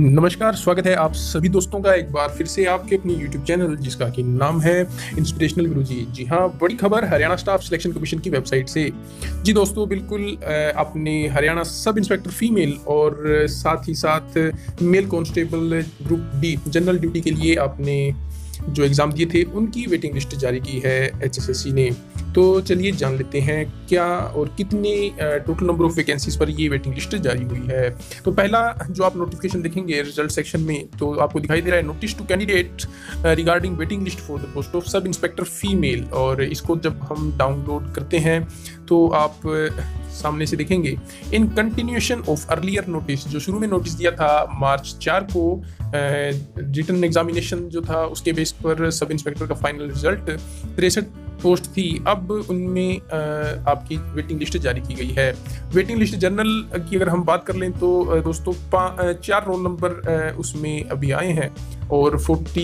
नमस्कार, स्वागत है आप सभी दोस्तों का एक बार फिर से आपके अपनी YouTube चैनल जिसका कि नाम है इंस्पिरेशनल गुरुजी। जी हाँ, बड़ी खबर हरियाणा स्टाफ सिलेक्शन कमीशन की वेबसाइट से। जी दोस्तों, बिल्कुल आपने हरियाणा सब इंस्पेक्टर फीमेल और साथ ही साथ male constable group D general duty के लिए आपने जो एग्ज़ाम दिए थे उनकी वेटिंग लिस्ट जारी की है HSSC ने। तो चलिए जान लेते हैं क्या और कितने टोटल नंबर ऑफ वैकेंसीज पर ये वेटिंग लिस्ट जारी हुई है। तो पहला जो आप नोटिफिकेशन देखेंगे रिजल्ट सेक्शन में, तो आपको दिखाई दे रहा है notice to candidate regarding waiting list for the post of sub inspector female. और इसको जब हम डाउनलोड करते हैं तो आप सामने से देखेंगे in continuation of earlier notice, जो शुरू में नोटिस दिया था मार्च 4 को रिटन एग्जामिनेशन जो था उसके बेस पर सब इंस्पेक्टर का फाइनल रिजल्ट 63 पोस्ट थी। अब उनमें आपकी वेटिंग लिस्ट जारी की गई है। वेटिंग लिस्ट जनरल की अगर हम बात कर लें तो दोस्तों 4 रोल नंबर उसमें अभी आए हैं और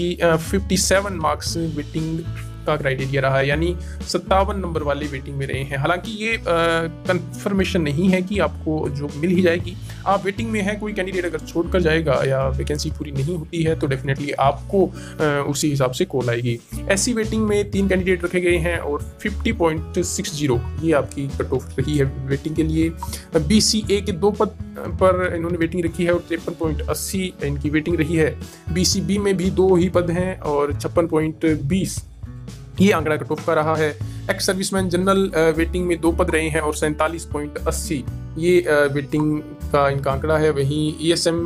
57 मार्क्स वेटिंग का क्राइटेरिया रहा है, यानी 57 नंबर वाले वेटिंग में रहे हैं। हालांकि ये कंफर्मेशन नहीं है कि आपको जो मिल ही जाएगी। आप वेटिंग में है, कोई कैंडिडेट अगर छोड़कर जाएगा या वैकेंसी पूरी नहीं होती है तो डेफिनेटली आपको उसी हिसाब से कॉल आएगी। ऐसी वेटिंग में 3 कैंडिडेट रखे गए हैं और 50.60 ये आपकी कट ऑफ रही है वेटिंग के लिए। BCA के 2 पद पर इन्होंने वेटिंग रखी है और 53.80 इनकी वेटिंग रही है। BCB में भी 2 ही पद हैं और 56.20 ये आंकड़ा कट ऑफ का रहा है। एक्स सर्विसमैन जनरल वेटिंग में 2 पद रहे हैं और 47.80 ये वेटिंग का इनका आंकड़ा है। वहीं ESM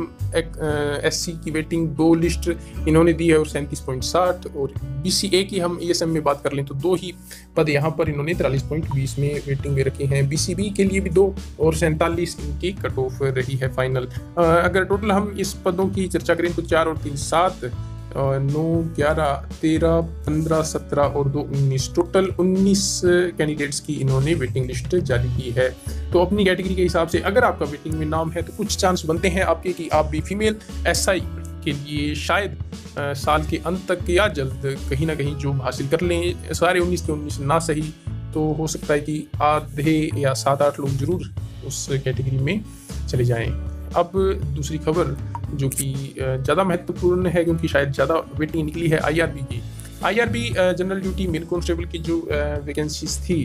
SC की वेटिंग 2 लिस्ट इन्होंने दी है और 37.60। और BCA की हम ESM में बात कर लें तो 2 ही पद यहाँ पर इन्होंने 43.20 में वेटिंग में रखे हैं। BCB के लिए भी 2 और 47 इनकी कट ऑफ रही है फाइनल। अगर टोटल हम इस पदों की चर्चा करें तो 4 और 3 7 9 11 13 15 17 और 2 19 टोटल 19 कैंडिडेट्स की इन्होंने वेटिंग लिस्ट जारी की है। तो अपनी कैटेगरी के हिसाब से अगर आपका वेटिंग में नाम है तो कुछ चांस बनते हैं आपके कि आप भी फीमेल SI के लिए शायद साल के अंत तक या जल्द कहीं ना कहीं जॉब हासिल कर लें। सारे 19 के 19 ना सही तो हो सकता है कि आधे या 7-8 लोग जरूर उस कैटेगरी में चले जाएं। अब दूसरी खबर जो कि ज़्यादा महत्वपूर्ण है क्योंकि शायद ज़्यादा वेटिंग निकली है IRB की। IRB general duty male constable की जो वैकेंसीज थी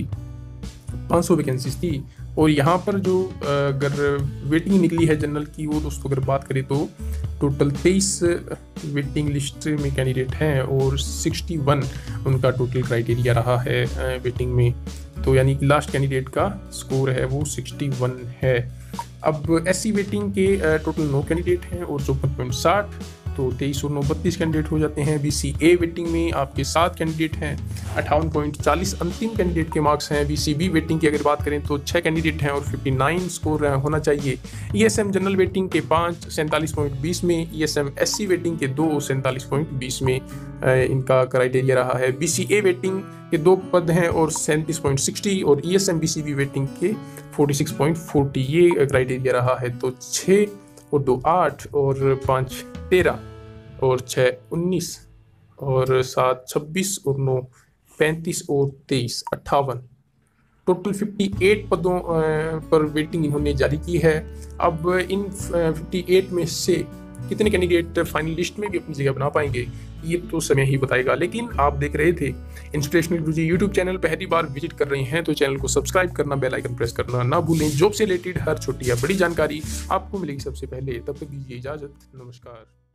500 वैकेंसीज थी और यहाँ पर जो अगर वेटिंग निकली है जनरल की वो दोस्तों अगर बात करें तो टोटल 23 वेटिंग लिस्ट में कैंडिडेट हैं और 61 उनका टोटल क्राइटेरिया रहा है वेटिंग में। तो यानी कि लास्ट कैंडिडेट का स्कोर है वो 61 है। अब SC वेटिंग के टोटल 9 कैंडिडेट हैं और 54.60, तो 23 और 9 32 कैंडिडेट हो जाते हैं। BCA वेटिंग में आपके 7 कैंडिडेट हैं, 58.40 अंतिम कैंडिडेट के मार्क्स हैं। BCB वेटिंग की अगर बात करें तो 6 कैंडिडेट हैं और 59 स्कोर होना चाहिए। ESM जनरल वेटिंग के 5 47.20 में, ESM SC वेटिंग के 2 47.20 में इनका क्राइटेरिया रहा है। BCA वेटिंग के 2 पद हैं और 37.60 और ESM BCB वेटिंग के 46.40 ये क्राइटेरिया रहा है। तो 6 और 2 8 और 5 13 और 6 19 और 7 26 और 9 35 और 23 58 टोटल 58 पदों पर वेटिंग इन्होंने जारी की है। अब इन 58 में से कितने कैंडिडेट फाइनल लिस्ट में भी अपनी जगह बना पाएंगे ये तो समय ही बताएगा। लेकिन आप देख रहे थे इंस्पिरेशनल गुरुजी यूट्यूब चैनल, पहली बार विजिट कर रहे हैं तो चैनल को सब्सक्राइब करना, बेल आइकन प्रेस करना ना भूलें। जॉब से रिलेटेड हर छोटी या बड़ी जानकारी आपको मिलेगी सबसे पहले। तब तक दीजिए इजाजत, नमस्कार।